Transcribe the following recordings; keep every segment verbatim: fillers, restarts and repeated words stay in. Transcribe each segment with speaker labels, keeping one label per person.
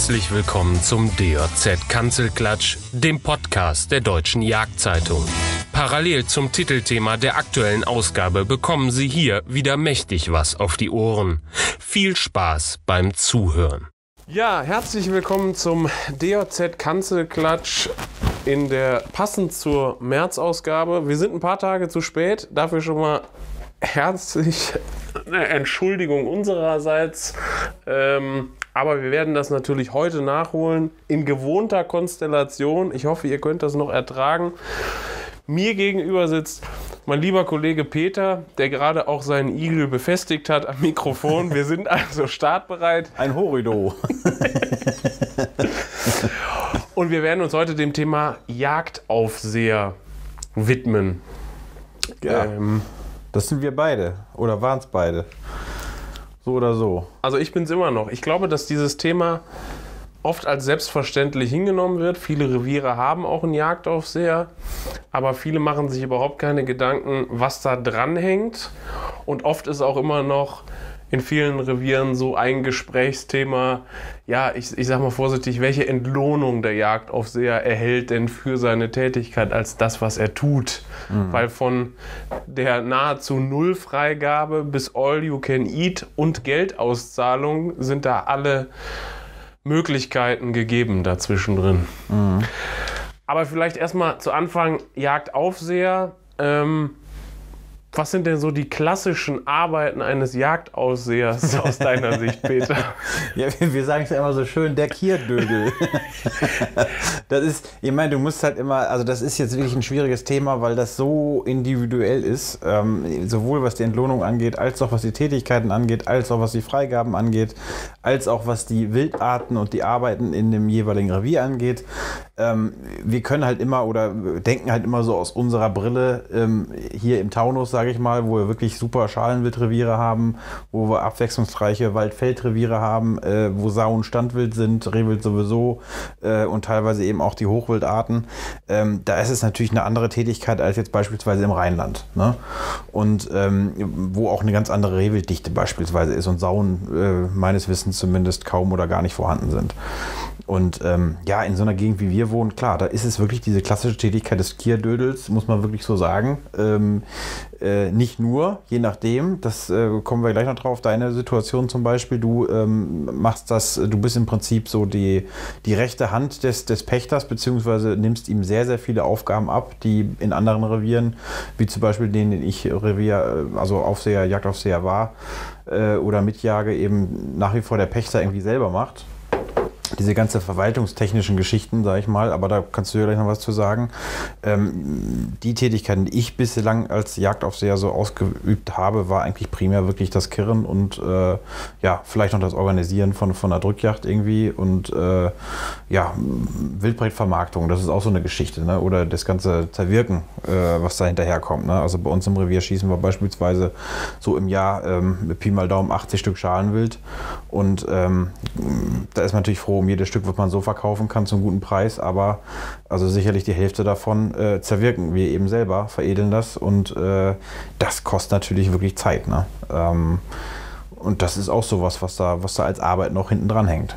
Speaker 1: Herzlich willkommen zum D J Z-Kanzelklatsch, dem Podcast der Deutschen Jagdzeitung. Parallel zum Titelthema der aktuellen Ausgabe bekommen Sie hier wieder mächtig was auf die Ohren. Viel Spaß beim Zuhören. Ja, herzlich willkommen zum D J Z-Kanzelklatsch in der passend zur März-Ausgabe. Wir sind ein paar Tage zu spät, dafür schon mal herzlich eine Entschuldigung unsererseits. Ähm, aber wir werden das natürlich heute nachholen in gewohnter Konstellation. Ich hoffe, ihr könnt das noch ertragen. Mir gegenüber sitzt mein lieber Kollege Peter, der gerade auch seinen Igel befestigt hat am Mikrofon. Wir sind also startbereit.
Speaker 2: Ein Horido.
Speaker 1: Und wir werden uns heute dem Thema Jagdaufseher widmen.
Speaker 2: Ja, ähm, das sind wir beide. Oder waren es beide? So oder so.
Speaker 1: Also ich bin es immer noch. Ich glaube, dass dieses Thema oft als selbstverständlich hingenommen wird. Viele Reviere haben auch einen Jagdaufseher, aber viele machen sich überhaupt keine Gedanken, was da dran hängt. Und oft ist auch immer noch in vielen Revieren so ein Gesprächsthema, ja, ich, ich sag mal vorsichtig, welche Entlohnung der Jagdaufseher erhält denn für seine Tätigkeit als das, was er tut? Mhm. Weil von der nahezu Null-Freigabe bis All-You-Can-Eat und Geldauszahlung sind da alle Möglichkeiten gegeben dazwischen drin. Mhm. Aber vielleicht erstmal zu Anfang Jagdaufseher. Ähm, was sind denn so die klassischen Arbeiten eines Jagdaufsehers aus deiner Sicht, Peter?
Speaker 2: Ja, wir sagen es ja immer so schön, der Kierdödel. Das ist, ich meine, du musst halt immer, also das ist jetzt wirklich ein schwieriges Thema, weil das so individuell ist, ähm, sowohl was die Entlohnung angeht, als auch was die Tätigkeiten angeht, als auch was die Freigaben angeht, als auch was die Wildarten und die Arbeiten in dem jeweiligen Revier angeht. Ähm, wir können halt immer oder denken halt immer so aus unserer Brille ähm, hier im Taunus, sage ich mal, wo wir wirklich super Schalenwildreviere haben, wo wir abwechslungsreiche Wald-Feldreviere haben, äh, wo Sau- und Standwild sind, Rehwild sowieso äh, und teilweise eben auch die Hochwildarten. Ähm, da ist es natürlich eine andere Tätigkeit als jetzt beispielsweise im Rheinland, ne? Und ähm, wo auch eine ganz andere Rehwilddichte beispielsweise ist und Sauen äh, meines Wissens zumindest kaum oder gar nicht vorhanden sind. Und ähm, ja, in so einer Gegend wie wir wohnen, klar, da ist es wirklich diese klassische Tätigkeit des Kierdödels, muss man wirklich so sagen. Ähm, äh, nicht nur, je nachdem, das äh, kommen wir gleich noch drauf, deine Situation zum Beispiel, du ähm, machst das, du bist im Prinzip so die, die rechte Hand des, des Pächters, beziehungsweise nimmst ihm sehr, sehr viele Aufgaben ab, die in anderen Revieren, wie zum Beispiel denen, den ich Revier, also Aufseher, Jagdaufseher war äh, oder mitjage, eben nach wie vor der Pächter irgendwie selber macht. Diese ganze verwaltungstechnischen Geschichten, sage ich mal, aber da kannst du ja gleich noch was zu sagen. Ähm, die Tätigkeiten, die ich bislang als Jagdaufseher so ausgeübt habe, war eigentlich primär wirklich das Kirren und äh, ja, vielleicht noch das Organisieren von, von einer Drückjagd irgendwie und äh, ja, Wildbretvermarktung, das ist auch so eine Geschichte, ne? Oder das ganze Zerwirken, äh, was da hinterherkommt, ne? Also bei uns im Revier schießen wir beispielsweise so im Jahr ähm, mit Pi mal Daumen achtzig Stück Schalenwild und ähm, da ist man natürlich froh um jedes Stück, was man so verkaufen kann zum guten Preis, aber also sicherlich die Hälfte davon äh, zerwirken wir eben selber, veredeln das und äh, das kostet natürlich wirklich Zeit, ne? Ähm, und das ist auch sowas, was da, was da als Arbeit noch hinten dran hängt.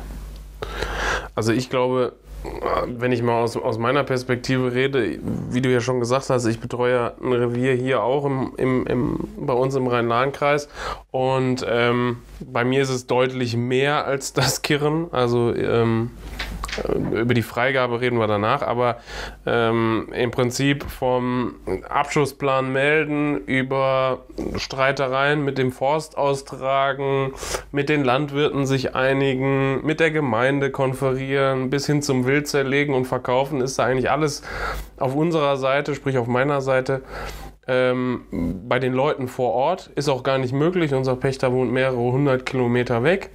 Speaker 1: Also ich glaube, wenn ich mal aus, aus meiner Perspektive rede, wie du ja schon gesagt hast, ich betreue ein Revier hier auch im, im, im, bei uns im Rhein-Lahn-Kreis und ähm, bei mir ist es deutlich mehr als das Kirren, also ähm, über die Freigabe reden wir danach, aber ähm, im Prinzip vom Abschussplan melden über Streitereien mit dem Forst austragen, mit den Landwirten sich einigen, mit der Gemeinde konferieren, bis hin zum Wild zerlegen und verkaufen, ist da eigentlich alles auf unserer Seite, sprich auf meiner Seite, ähm, bei den Leuten vor Ort. Ist auch gar nicht möglich, unser Pächter wohnt mehrere hundert Kilometer weg.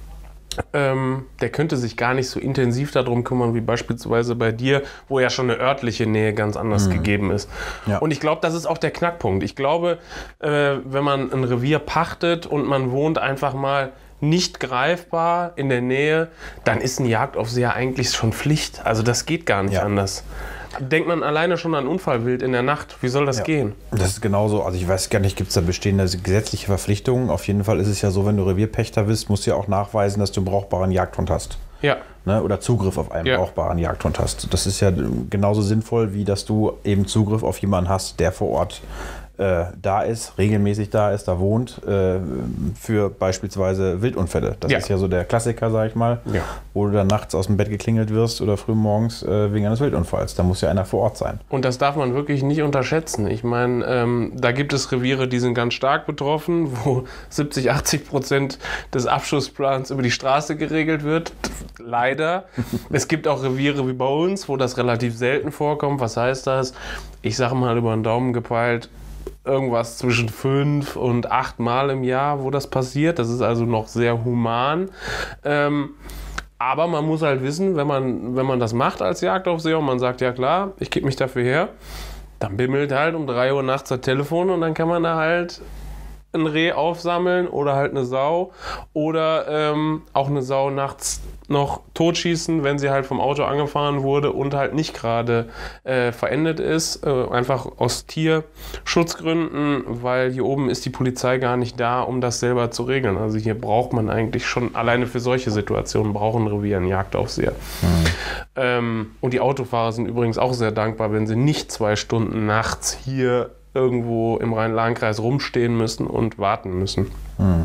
Speaker 1: Ähm, der könnte sich gar nicht so intensiv darum kümmern wie beispielsweise bei dir, wo ja schon eine örtliche Nähe ganz anders mhm. gegeben ist. Ja. Und ich glaube, das ist auch der Knackpunkt. Ich glaube, äh, wenn man ein Revier pachtet und man wohnt einfach mal nicht greifbar in der Nähe, dann ist ein Jagdaufseher eigentlich schon Pflicht. Also das geht gar nicht ja. anders. Denkt man alleine schon an Unfallwild in der Nacht. Wie soll das ja. gehen?
Speaker 2: Das ist genauso. Also ich weiß gar nicht, gibt es da bestehende gesetzliche Verpflichtungen? Auf jeden Fall ist es ja so, wenn du Revierpächter bist, musst du ja auch nachweisen, dass du einen brauchbaren Jagdhund hast.
Speaker 1: Ja.
Speaker 2: Ne? Oder Zugriff auf einen
Speaker 1: Ja.
Speaker 2: brauchbaren Jagdhund hast. Das ist ja genauso sinnvoll, wie dass du eben Zugriff auf jemanden hast, der vor Ort äh, da ist, regelmäßig da ist, da wohnt, äh, für beispielsweise Wildunfälle. Das
Speaker 1: Ja.
Speaker 2: ist ja so der Klassiker, sag ich mal,
Speaker 1: Ja.
Speaker 2: wo du dann nachts aus dem Bett geklingelt wirst oder früh morgens äh, wegen eines Wildunfalls. Da muss ja einer vor Ort sein.
Speaker 1: Und das darf man wirklich nicht unterschätzen. Ich meine, ähm, da gibt es Reviere, die sind ganz stark betroffen, wo siebzig, achtzig Prozent des Abschussplans über die Straße geregelt wird. Leider. Es gibt auch Reviere wie bei uns, wo das relativ selten vorkommt. Was heißt das? Ich sage mal über den Daumen gepeilt, irgendwas zwischen fünf und acht Mal im Jahr, wo das passiert. Das ist also noch sehr human. Ähm, aber man muss halt wissen, wenn man, wenn man das macht als Jagdaufseher und man sagt, ja klar, ich gebe mich dafür her, dann bimmelt halt um drei Uhr nachts das Telefon und dann kann man da halt ein Reh aufsammeln oder halt eine Sau oder ähm, auch eine Sau nachts noch totschießen, wenn sie halt vom Auto angefahren wurde und halt nicht gerade äh, verendet ist, äh, einfach aus Tierschutzgründen, weil hier oben ist die Polizei gar nicht da, um das selber zu regeln. Also hier braucht man eigentlich schon, alleine für solche Situationen brauchen Revier einen Jagdaufseher. Mhm. Ähm, und die Autofahrer sind übrigens auch sehr dankbar, wenn sie nicht zwei Stunden nachts hier irgendwo im Rhein-Lahn-Kreis rumstehen müssen und warten müssen. Mhm.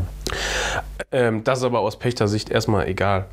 Speaker 1: Ähm, das ist aber aus Pächtersicht erstmal egal.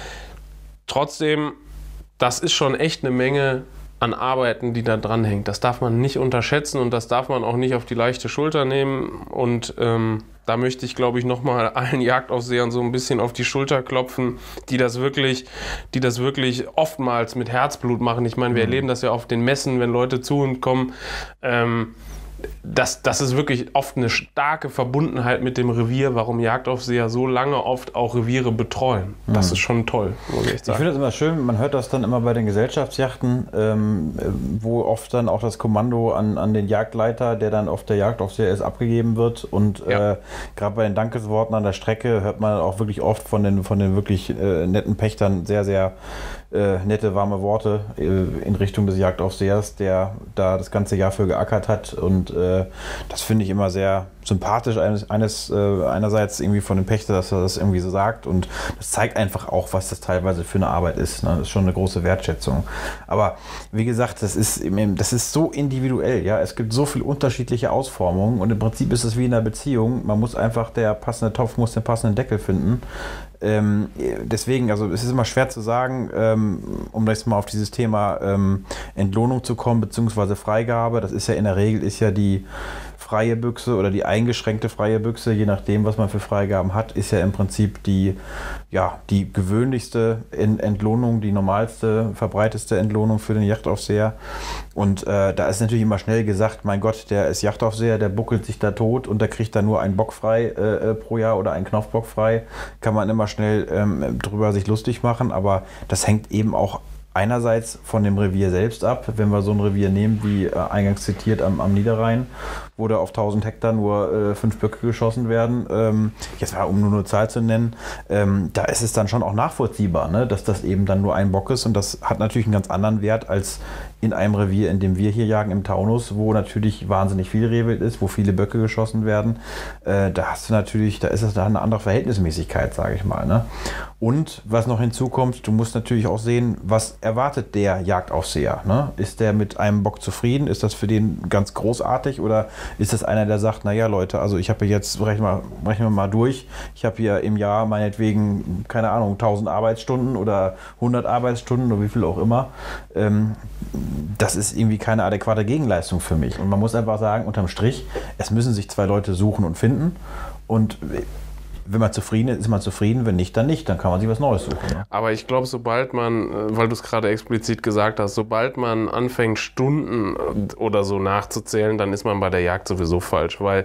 Speaker 1: Trotzdem, das ist schon echt eine Menge an Arbeiten, die da dranhängt. Das darf man nicht unterschätzen und das darf man auch nicht auf die leichte Schulter nehmen. Und ähm, da möchte ich, glaube ich, nochmal allen Jagdaufsehern so ein bisschen auf die Schulter klopfen, die das wirklich, die das wirklich oftmals mit Herzblut machen. Ich meine, wir mhm. erleben das ja auf den Messen, wenn Leute zu uns kommen. Ähm, Das, das ist wirklich oft eine starke Verbundenheit mit dem Revier, warum Jagdaufseher so lange oft auch Reviere betreuen. Das mhm. ist schon toll, muss ich sagen.
Speaker 2: Ich finde das immer schön, man hört das dann immer bei den Gesellschaftsjachten, ähm, wo oft dann auch das Kommando an, an den Jagdleiter, der dann auf der Jagdaufseher ist, abgegeben wird. Und ja. äh, gerade bei den Dankesworten an der Strecke hört man auch wirklich oft von den, von den wirklich äh, netten Pächtern sehr, sehr Äh, nette, warme Worte äh, in Richtung des Jagdaufsehers, der da das ganze Jahr für geackert hat. Und äh, das finde ich immer sehr sympathisch, eines, eines äh, einerseits irgendwie von dem Pächter, dass er das irgendwie so sagt. Und das zeigt einfach auch, was das teilweise für eine Arbeit ist. Ne? Das ist schon eine große Wertschätzung. Aber wie gesagt, das ist, das ist so individuell. Ja? Es gibt so viele unterschiedliche Ausformungen. Und im Prinzip ist es wie in einer Beziehung. Man muss einfach, der passende Topf muss den passenden Deckel finden. Ähm, deswegen, also es ist immer schwer zu sagen, ähm, um jetzt mal auf dieses Thema ähm, Entlohnung zu kommen, beziehungsweise Freigabe. Das ist ja in der Regel ist ja die freie Büchse oder die eingeschränkte freie Büchse, je nachdem, was man für Freigaben hat, ist ja im Prinzip die, ja, die gewöhnlichste Entlohnung, die normalste, verbreiteste Entlohnung für den Jagdaufseher. Und äh, da ist natürlich immer schnell gesagt, mein Gott, der ist Jagdaufseher, der buckelt sich da tot und der kriegt da nur einen Bock frei äh, pro Jahr oder einen Knopfbock frei. Kann man immer schnell ähm, drüber sich lustig machen, aber das hängt eben auch einerseits von dem Revier selbst ab, wenn wir so ein Revier nehmen, wie äh, eingangs zitiert am, am Niederrhein, wo da auf tausend Hektar nur äh, fünf Böcke geschossen werden, ähm, jetzt mal um nur eine Zahl zu nennen, ähm, da ist es dann schon auch nachvollziehbar, ne, dass das eben dann nur ein Bock ist und das hat natürlich einen ganz anderen Wert als in einem Revier, in dem wir hier jagen, im Taunus, wo natürlich wahnsinnig viel Rehwild ist, wo viele Böcke geschossen werden. Äh, da hast du natürlich, da ist es da eine andere Verhältnismäßigkeit, sage ich mal. Ne? Und was noch hinzukommt, du musst natürlich auch sehen, was erwartet der Jagdaufseher. Ne? Ist der mit einem Bock zufrieden? Ist das für den ganz großartig? Oder ist das einer, der sagt, naja Leute, also ich habe jetzt, rechnen wir, rechnen wir mal durch, ich habe hier im Jahr meinetwegen, keine Ahnung, tausend Arbeitsstunden oder hundert Arbeitsstunden oder wie viel auch immer. Ähm, das ist irgendwie keine adäquate Gegenleistung für mich. Und man muss einfach sagen, unterm Strich, es müssen sich zwei Leute suchen und finden. Und wenn man zufrieden ist, ist man zufrieden. Wenn nicht, dann nicht. Dann kann man sich was Neues suchen. Ne?
Speaker 1: Aber ich glaube, sobald man, weil du es gerade explizit gesagt hast, sobald man anfängt, Stunden oder so nachzuzählen, dann ist man bei der Jagd sowieso falsch. Weil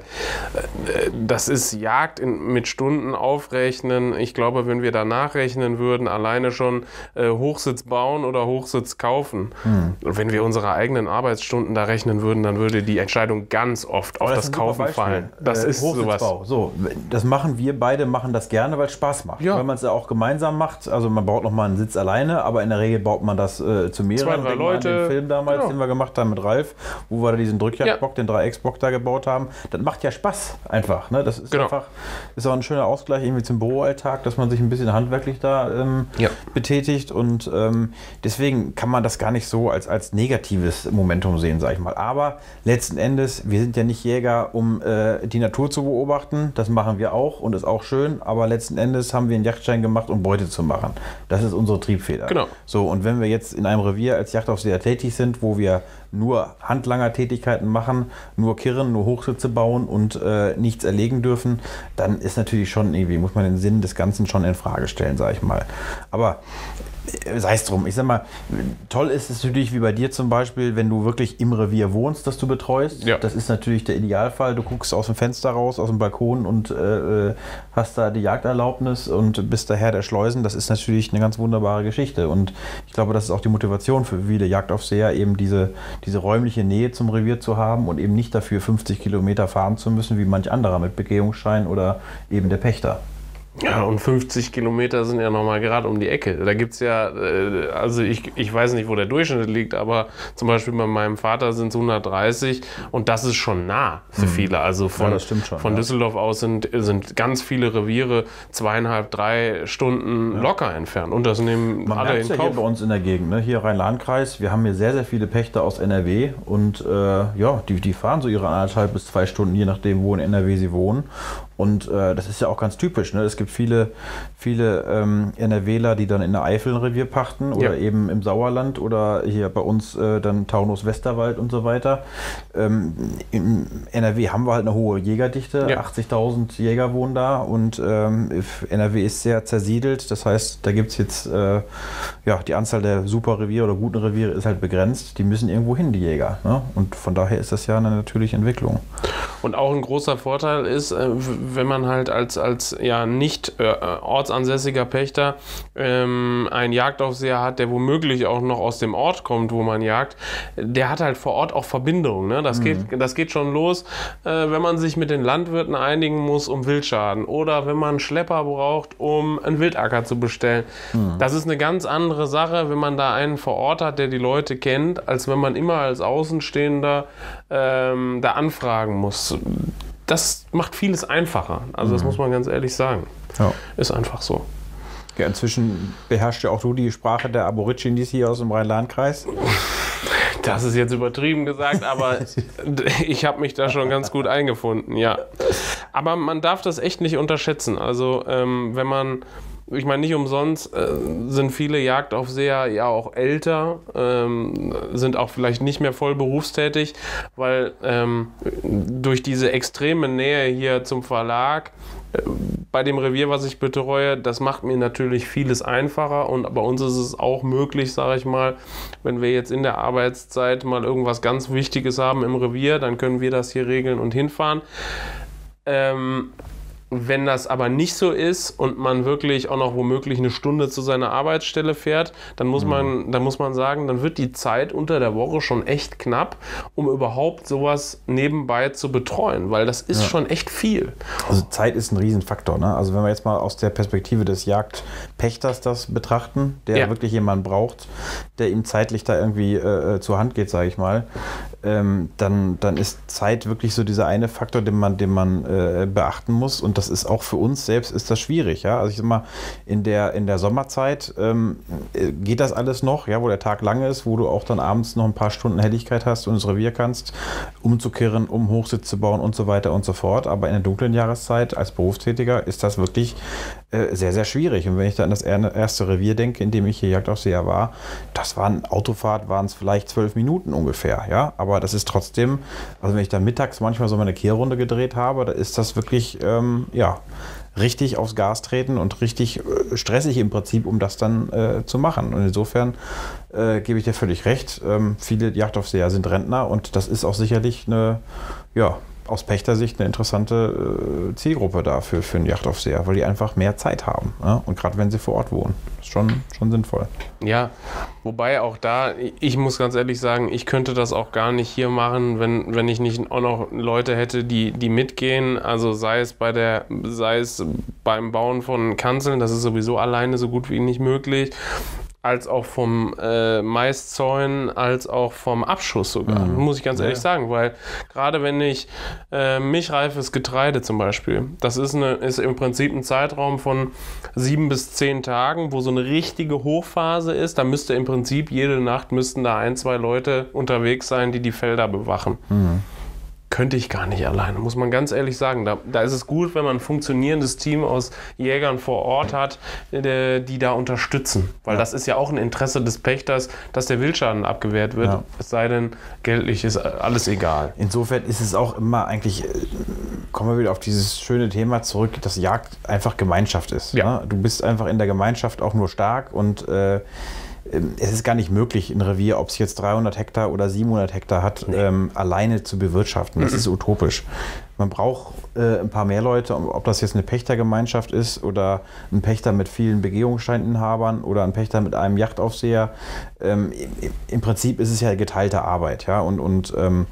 Speaker 1: äh, das ist Jagd in, mit Stunden aufrechnen. Ich glaube, wenn wir da nachrechnen würden, alleine schon äh, Hochsitz bauen oder Hochsitz kaufen. Hm. Und wenn wir unsere eigenen Arbeitsstunden da rechnen würden, dann würde die Entscheidung ganz oft auf das, das Kaufen fallen. Das
Speaker 2: äh,
Speaker 1: ist sowas.
Speaker 2: So, das machen wir beide beide machen das gerne, weil es Spaß macht.
Speaker 1: Ja.
Speaker 2: Weil man es ja auch gemeinsam macht. Also man baut noch mal einen Sitz alleine, aber in der Regel baut man das äh, zu mehreren.
Speaker 1: Zwei, drei Leute.
Speaker 2: Den Film damals,
Speaker 1: Genau.
Speaker 2: den wir gemacht haben mit Ralf, wo wir da diesen Drückjagdbock,
Speaker 1: Ja.
Speaker 2: den Dreiecksbock da gebaut haben. Das macht ja Spaß einfach. Ne? Das ist
Speaker 1: Genau.
Speaker 2: einfach, ist auch ein schöner Ausgleich irgendwie zum Büroalltag, dass man sich ein bisschen handwerklich da ähm,
Speaker 1: Ja.
Speaker 2: betätigt. Und ähm, deswegen kann man das gar nicht so als, als negatives Momentum sehen, sag ich mal. Aber letzten Endes, wir sind ja nicht Jäger, um äh, die Natur zu beobachten. Das machen wir auch und ist auch schön. Aber letzten Endes haben wir einen Jagdschein gemacht, um Beute zu machen. Das ist unsere Triebfeder.
Speaker 1: Genau.
Speaker 2: So, und wenn wir jetzt in einem Revier als Jagdaufseher tätig sind, wo wir nur Handlanger-Tätigkeiten machen, nur kirren, nur Hochsitze bauen und äh, nichts erlegen dürfen, dann ist natürlich schon irgendwie, muss man den Sinn des Ganzen schon in Frage stellen, sag ich mal. Aber sei es drum. Ich sag mal, toll ist es natürlich wie bei dir zum Beispiel, wenn du wirklich im Revier wohnst, das du betreust.
Speaker 1: Ja.
Speaker 2: Das ist natürlich der Idealfall. Du guckst aus dem Fenster raus, aus dem Balkon und äh, hast da die Jagderlaubnis und bist der Herr der Schleusen. Das ist natürlich eine ganz wunderbare Geschichte. Und ich glaube, das ist auch die Motivation für viele Jagdaufseher, eben diese, diese räumliche Nähe zum Revier zu haben und eben nicht dafür fünfzig Kilometer fahren zu müssen, wie manch anderer mit Begehungsschein oder eben der Pächter.
Speaker 1: Ja, und fünfzig Kilometer sind ja nochmal gerade um die Ecke. Da gibt es ja, äh, also ich, ich weiß nicht, wo der Durchschnitt liegt, aber zum Beispiel bei meinem Vater sind es hundertdreißig und das ist schon nah für viele. Also von,
Speaker 2: Ja, das stimmt schon,
Speaker 1: von
Speaker 2: ja.
Speaker 1: Düsseldorf aus sind, sind ganz viele Reviere zweieinhalb, drei Stunden locker entfernt und das nehmen
Speaker 2: Man
Speaker 1: alle
Speaker 2: merkt
Speaker 1: in
Speaker 2: ja hier
Speaker 1: Kauf.
Speaker 2: bei uns in der Gegend, ne? Hier Rhein-Lahn-Kreis, wir haben hier sehr, sehr viele Pächter aus N R W und äh, ja, die, die fahren so ihre anderthalb bis zwei Stunden, je nachdem, wo in N R W sie wohnen. Und äh, das ist ja auch ganz typisch. Ne? Es gibt viele, viele ähm, NRWler, die dann in der Eifel ein Revier pachten oder
Speaker 1: Ja.
Speaker 2: eben im Sauerland oder hier bei uns äh, dann Taunus-Westerwald und so weiter. Ähm, Im N R W haben wir halt eine hohe Jägerdichte.
Speaker 1: Ja.
Speaker 2: achtzigtausend Jäger wohnen da und ähm, N R W ist sehr zersiedelt. Das heißt, da gibt es jetzt, äh, ja, die Anzahl der Superreviere oder guten Reviere ist halt begrenzt. Die müssen irgendwo hin, die Jäger. Ne? Und von daher ist das ja eine natürliche Entwicklung.
Speaker 1: Und auch ein großer Vorteil ist, äh, wenn man halt als, als ja, nicht äh, ortsansässiger Pächter ähm, einen Jagdaufseher hat, der womöglich auch noch aus dem Ort kommt, wo man jagt, der hat halt vor Ort auch Verbindungen. Ne? Das, mhm. geht, das geht schon los, äh, wenn man sich mit den Landwirten einigen muss um Wildschaden oder wenn man einen Schlepper braucht, um einen Wildacker zu bestellen. Mhm. Das ist eine ganz andere Sache, wenn man da einen vor Ort hat, der die Leute kennt, als wenn man immer als Außenstehender ähm, da anfragen muss. Das macht vieles einfacher. Also das muss man ganz ehrlich sagen.
Speaker 2: Ja.
Speaker 1: Ist einfach so.
Speaker 2: Ja, inzwischen beherrscht ja auch du die Sprache der Aborigines hier aus dem Rhein-Lahn-Kreis.
Speaker 1: Das ist jetzt übertrieben gesagt, aber ich habe mich da schon ganz gut eingefunden, ja. Aber man darf das echt nicht unterschätzen. Also ähm, wenn man, ich meine nicht umsonst, äh, sind viele Jagdaufseher ja auch älter, ähm, sind auch vielleicht nicht mehr voll berufstätig, weil ähm, durch diese extreme Nähe hier zum Verlag, äh, bei dem Revier, was ich betreue, das macht mir natürlich vieles einfacher und bei uns ist es auch möglich, sage ich mal, wenn wir jetzt in der Arbeitszeit mal irgendwas ganz Wichtiges haben im Revier, dann können wir das hier regeln und hinfahren. Ähm, Wenn das aber nicht so ist und man wirklich auch noch womöglich eine Stunde zu seiner Arbeitsstelle fährt, dann muss man, dann muss man sagen, dann wird die Zeit unter der Woche schon echt knapp, um überhaupt sowas nebenbei zu betreuen, weil das ist ja schon echt viel.
Speaker 2: Also Zeit ist ein Riesenfaktor. Ne? Also wenn wir jetzt mal aus der Perspektive des Jagdpächters das betrachten, der ja wirklich jemanden braucht, der ihm zeitlich da irgendwie äh, zur Hand geht, sage ich mal, ähm, dann, dann ist Zeit wirklich so dieser eine Faktor, den man, den man äh, beachten muss. Und das ist auch für uns selbst ist das schwierig. Ja? Also ich sag mal, in der, in der Sommerzeit ähm, geht das alles noch, ja, wo der Tag lang ist, wo du auch dann abends noch ein paar Stunden Helligkeit hast und ins Revier kannst, umzukehren, um Hochsitz zu bauen und so weiter und so fort. Aber in der dunklen Jahreszeit als Berufstätiger ist das wirklich äh, sehr, sehr schwierig. Und wenn ich da an das erste Revier denke, in dem ich hier Jagdaufseher war, das waren Autofahrt, waren es vielleicht zwölf Minuten ungefähr. Ja? Aber das ist trotzdem, also wenn ich da mittags manchmal so meine Kehrrunde gedreht habe, da ist das wirklich, ähm, ja, richtig aufs Gas treten und richtig äh, stressig im Prinzip, um das dann äh, zu machen. Und insofern äh, gebe ich dir völlig recht. Ähm, viele Jagdaufseher sind Rentner und das ist auch sicherlich eine, ja, aus Pächtersicht eine interessante äh, Zielgruppe da für, für einen Yachtaufseher, weil die einfach mehr Zeit haben. Ja? Und gerade wenn sie vor Ort wohnen. Ist schon, schon sinnvoll.
Speaker 1: Ja, wobei auch da, ich muss ganz ehrlich sagen, ich könnte das auch gar nicht hier machen, wenn, wenn ich nicht auch noch Leute hätte, die, die mitgehen. Also sei es bei der, sei es beim Bauen von Kanzeln, das ist sowieso alleine so gut wie nicht möglich, als auch vom äh, Maiszäunen, als auch vom Abschuss sogar, mhm. muss ich ganz ehrlich ja. sagen, weil gerade wenn ich äh, milchreifes Getreide zum Beispiel, das ist, eine, ist im Prinzip ein Zeitraum von sieben bis zehn Tagen, wo so eine richtige Hochphase ist, da müsste im Prinzip jede Nacht müssten da ein, zwei Leute unterwegs sein, die die Felder bewachen. Mhm. Könnte ich gar nicht alleine, muss man ganz ehrlich sagen. Da, da ist es gut, wenn man ein funktionierendes Team aus Jägern vor Ort hat, die, die da unterstützen. Weil ja. das ist ja auch ein Interesse des Pächters, dass der Wildschaden abgewehrt wird. Ja. Es sei denn, geldlich ist alles egal.
Speaker 2: Insofern ist es auch immer eigentlich, kommen wir wieder auf dieses schöne Thema zurück, dass Jagd einfach Gemeinschaft ist. Ja. Ne? Du bist einfach in der Gemeinschaft auch nur stark und äh, es ist gar nicht möglich, ein Revier, ob es jetzt dreihundert Hektar oder siebenhundert Hektar hat, nee. ähm, alleine zu bewirtschaften. Das mhm. ist utopisch. Man braucht äh, ein paar mehr Leute, ob das jetzt eine Pächtergemeinschaft ist oder ein Pächter mit vielen Begehungsscheininhabern oder ein Pächter mit einem Yachtaufseher. Ähm, im, Im Prinzip ist es ja geteilte Arbeit. Ja? Und, und ähm,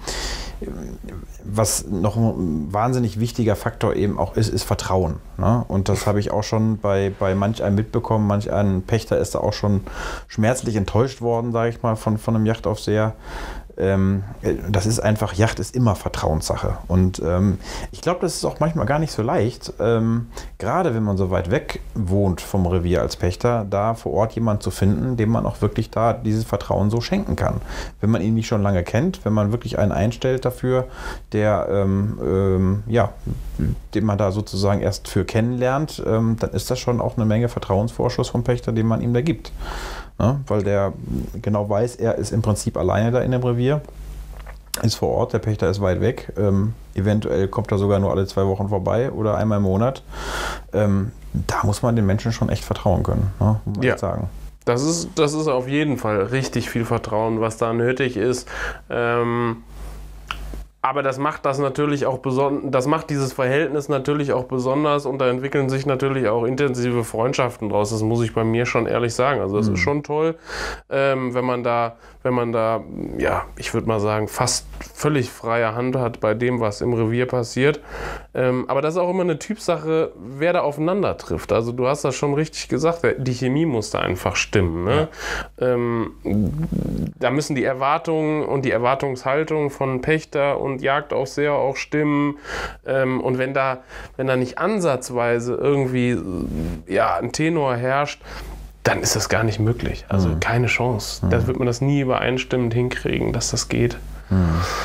Speaker 2: was noch ein wahnsinnig wichtiger Faktor eben auch ist, ist Vertrauen. Ne? Und das habe ich auch schon bei, bei manch einem mitbekommen. Manch ein Pächter ist da auch schon schmerzlich enttäuscht worden, sage ich mal, von, von einem Yachtaufseher. Ähm, das ist einfach, Yacht ist immer Vertrauenssache. Und ähm, ich glaube, das ist auch manchmal gar nicht so leicht, ähm, gerade wenn man so weit weg wohnt vom Revier als Pächter, da vor Ort jemanden zu finden, dem man auch wirklich da dieses Vertrauen so schenken kann. Wenn man ihn nicht schon lange kennt, wenn man wirklich einen einstellt dafür, der, ähm, ähm, ja, den man da sozusagen erst für kennenlernt, ähm, dann ist das schon auch eine Menge Vertrauensvorschuss vom Pächter, den man ihm da gibt. Ne? Weil der genau weiß, er ist im Prinzip alleine da in dem Revier, ist vor Ort, der Pächter ist weit weg, ähm, eventuell kommt er sogar nur alle zwei Wochen vorbei oder einmal im Monat. Ähm, da muss man den Menschen schon echt vertrauen können, ne? Muss man
Speaker 1: ja.
Speaker 2: echt sagen.
Speaker 1: Das ist, das ist auf jeden Fall richtig viel Vertrauen, was da nötig ist. Ähm Aber das macht das natürlich auch besonders, das macht dieses Verhältnis natürlich auch besonders und da entwickeln sich natürlich auch intensive Freundschaften draus. Das muss ich bei mir schon ehrlich sagen. Also das mhm. ist schon toll, ähm, wenn man da, wenn man da, ja, ich würde mal sagen, fast völlig freie Hand hat bei dem, was im Revier passiert. Ähm, aber das ist auch immer eine Typsache, wer da aufeinander trifft. Also du hast das schon richtig gesagt, die Chemie muss da einfach stimmen. Ne? Ja. Ähm, da müssen die Erwartungen und die Erwartungshaltung von Pächter und und Jagdaufseher auch stimmen. Ähm, und wenn da, wenn da nicht ansatzweise irgendwie ja, ein Tenor herrscht, dann ist das gar nicht möglich. Also mhm. keine Chance. Mhm. Da wird man das nie übereinstimmend hinkriegen, dass das geht. Mhm.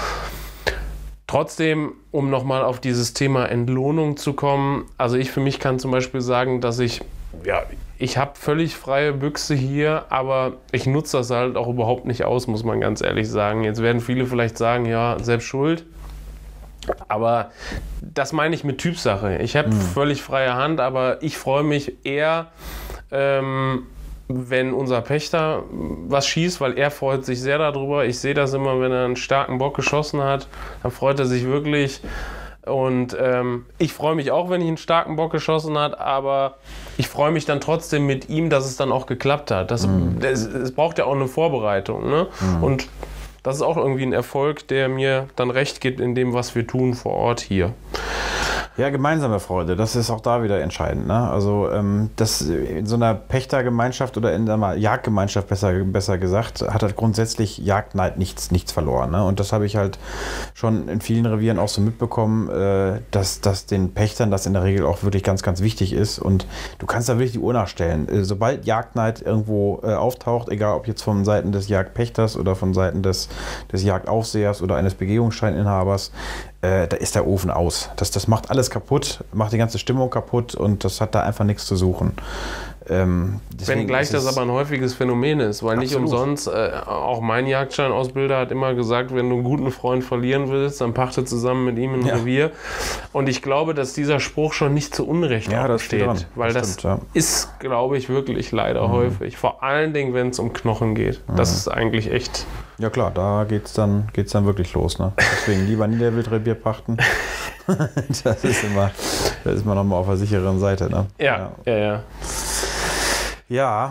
Speaker 1: Trotzdem, um nochmal auf dieses Thema Entlohnung zu kommen, also ich für mich kann zum Beispiel sagen, dass ich, ja, ich habe völlig freie Büchse hier, aber ich nutze das halt auch überhaupt nicht aus, muss man ganz ehrlich sagen. Jetzt werden viele vielleicht sagen, ja, selbst schuld. Aber das meine ich mit Typsache. Ich habe mhm. völlig freie Hand, aber ich freue mich eher, ähm, wenn unser Pächter was schießt, weil er freut sich sehr darüber. Ich sehe das immer, wenn er einen starken Bock geschossen hat, dann freut er sich wirklich. Und ähm, ich freue mich auch, wenn ich einen starken Bock geschossen hat, aber ich freue mich dann trotzdem mit ihm, dass es dann auch geklappt hat. Das, mhm. das, es braucht ja auch eine Vorbereitung. Ne? Mhm. Und das ist auch irgendwie ein Erfolg, der mir dann recht gibt in dem, was wir tun vor Ort hier.
Speaker 2: Ja, gemeinsame Freude, das ist auch da wieder entscheidend. Ne? Also ähm, das in so einer Pächtergemeinschaft oder in einer Jagdgemeinschaft, besser, besser gesagt, hat halt grundsätzlich Jagdneid nichts, nichts verloren. Ne? Und das habe ich halt schon in vielen Revieren auch so mitbekommen, äh, dass, dass den Pächtern das in der Regel auch wirklich ganz, ganz wichtig ist. Und du kannst da wirklich die Uhr nachstellen. Äh, sobald Jagdneid irgendwo äh, auftaucht, egal ob jetzt von Seiten des Jagdpächters oder von Seiten des, des Jagdaufsehers oder eines Begehungsscheininhabers, äh, da ist der Ofen aus. Das, das macht alles kaputt, macht die ganze Stimmung kaputt und das hat da einfach nichts zu suchen. Ähm,
Speaker 1: Wenn gleich das aber ein häufiges Phänomen ist, weil nicht
Speaker 2: Absolut.
Speaker 1: umsonst, äh, auch mein Jagdscheinausbilder hat immer gesagt, wenn du einen guten Freund verlieren willst, dann pachte zusammen mit ihm ein
Speaker 2: Ja.
Speaker 1: Revier. Und ich glaube, dass dieser Spruch schon nicht zu Unrecht
Speaker 2: Ja,
Speaker 1: auch
Speaker 2: das
Speaker 1: steht,
Speaker 2: steht dran.
Speaker 1: weil
Speaker 2: Das
Speaker 1: das,
Speaker 2: stimmt, ja.
Speaker 1: ist, glaube ich, wirklich leider häufig. Vor allen Dingen, wenn es um Knochen geht. Das ist eigentlich echt...
Speaker 2: Ja klar, da geht's dann, geht's dann wirklich los. Ne? Deswegen lieber nie der Wildrevier pachten. Das ist immer, da ist man nochmal auf der sicheren Seite. Ne?
Speaker 1: Ja, ja, ja. ja.
Speaker 2: Ja.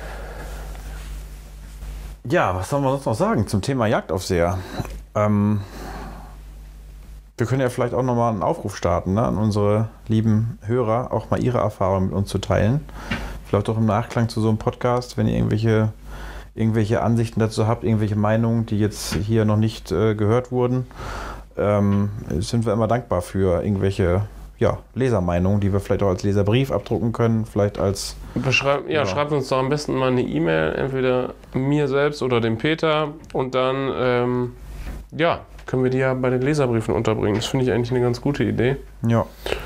Speaker 2: Ja, was sollen wir sonst noch sagen zum Thema Jagdaufseher? Ähm, wir können ja vielleicht auch nochmal einen Aufruf starten, ne, an unsere lieben Hörer, auch mal ihre Erfahrungen mit uns zu teilen. Vielleicht auch im Nachklang zu so einem Podcast, wenn ihr irgendwelche, irgendwelche Ansichten dazu habt, irgendwelche Meinungen, die jetzt hier noch nicht äh, gehört wurden, ähm, sind wir immer dankbar für irgendwelche ja, Lesermeinungen, die wir vielleicht auch als Leserbrief abdrucken können, vielleicht als...
Speaker 1: Beschreib, ja,
Speaker 2: Ja.
Speaker 1: schreibt uns doch am besten mal eine E-Mail, entweder mir selbst oder dem Peter. Und dann, ähm, ja, können wir die ja bei den Leserbriefen unterbringen. Das finde ich eigentlich eine ganz gute Idee.
Speaker 2: Ja.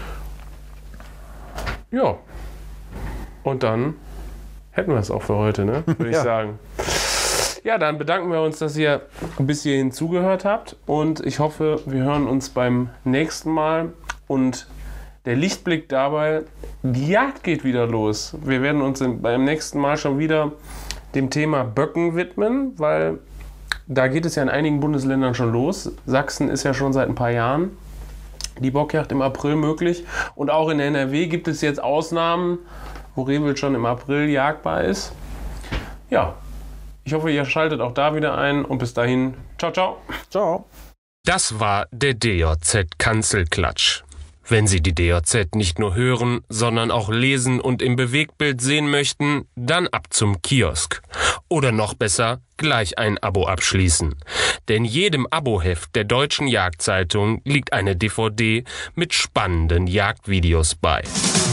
Speaker 1: Ja. Und dann hätten wir es auch für heute, ne? Würde ich
Speaker 2: Ja.
Speaker 1: sagen. Ja, dann bedanken wir uns, dass ihr bis hierhin zugehört habt. Und ich hoffe, wir hören uns beim nächsten Mal. Und der Lichtblick dabei, die Jagd geht wieder los. Wir werden uns im, beim nächsten Mal schon wieder dem Thema Böcken widmen, weil da geht es ja in einigen Bundesländern schon los. Sachsen ist ja schon seit ein paar Jahren die Bockjagd im April möglich. Und auch in N R W gibt es jetzt Ausnahmen, wo Rehwild schon im April jagdbar ist. Ja, ich hoffe, ihr schaltet auch da wieder ein und bis dahin, ciao, ciao.
Speaker 2: Ciao.
Speaker 3: Das war der D J Z-Kanzelklatsch. Wenn Sie die D J Z nicht nur hören, sondern auch lesen und im Bewegtbild sehen möchten, dann ab zum Kiosk. Oder noch besser, gleich ein Abo abschließen. Denn jedem Aboheft der Deutschen Jagdzeitung liegt eine D V D mit spannenden Jagdvideos bei.